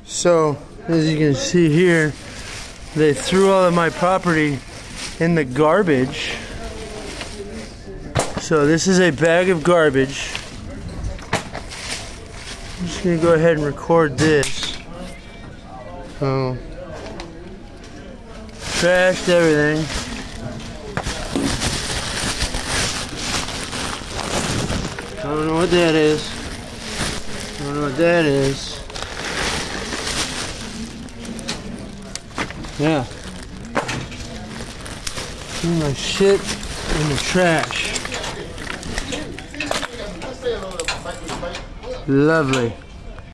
So, as you can see here, they threw all of my property in the garbage. So this is a bag of garbage. I'm just gonna go ahead and record this. Oh. Trashed everything. I don't know what that is. I don't know what that is. Yeah. Threw my shit in the trash. Lovely.